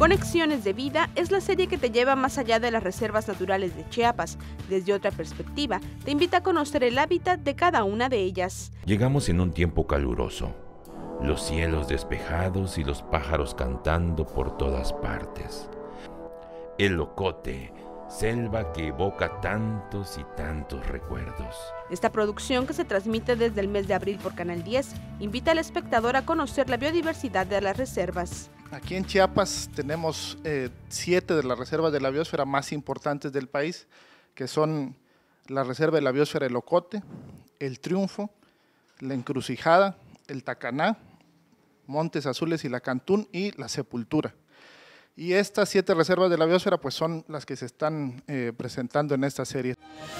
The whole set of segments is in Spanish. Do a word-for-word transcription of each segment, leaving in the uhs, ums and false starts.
Conexiones de Vida es la serie que te lleva más allá de las reservas naturales de Chiapas. Desde otra perspectiva, te invita a conocer el hábitat de cada una de ellas. Llegamos en un tiempo caluroso, los cielos despejados y los pájaros cantando por todas partes. El Locote, selva que evoca tantos y tantos recuerdos. Esta producción, que se transmite desde el mes de abril por Canal diez, invita al espectador a conocer la biodiversidad de las reservas. Aquí en Chiapas tenemos eh, siete de las reservas de la biosfera más importantes del país, que son la Reserva de la Biosfera El Locote, El Triunfo, La Encrucijada, El Tacaná, Montes Azules y La Cantún y La Sepultura. Y estas siete reservas de la biosfera pues son las que se están eh, presentando en esta serie.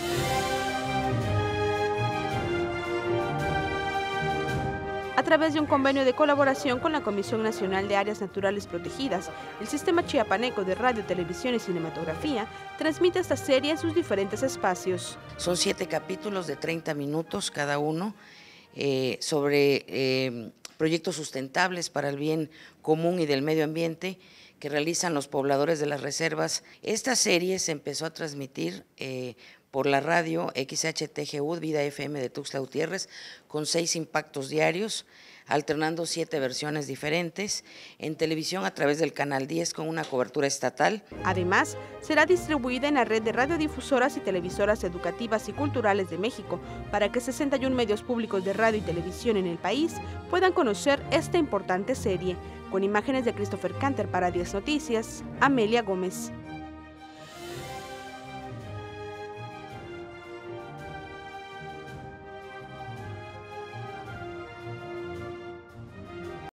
A través de un convenio de colaboración con la Comisión Nacional de Áreas Naturales Protegidas, el Sistema Chiapaneco de Radio, Televisión y Cinematografía transmite esta serie en sus diferentes espacios. Son siete capítulos de treinta minutos cada uno eh, sobre eh, proyectos sustentables para el bien común y del medio ambiente que realizan los pobladores de las reservas. Esta serie se empezó a transmitir eh, por la radio X H T G U, Vida F M de Tuxtla Gutiérrez, con seis impactos diarios, alternando siete versiones diferentes, en televisión a través del Canal diez con una cobertura estatal. Además, será distribuida en la red de radiodifusoras y televisoras educativas y culturales de México, para que sesenta y un medios públicos de radio y televisión en el país puedan conocer esta importante serie. Con imágenes de Christopher Canter para diez Noticias, Amelia Gómez.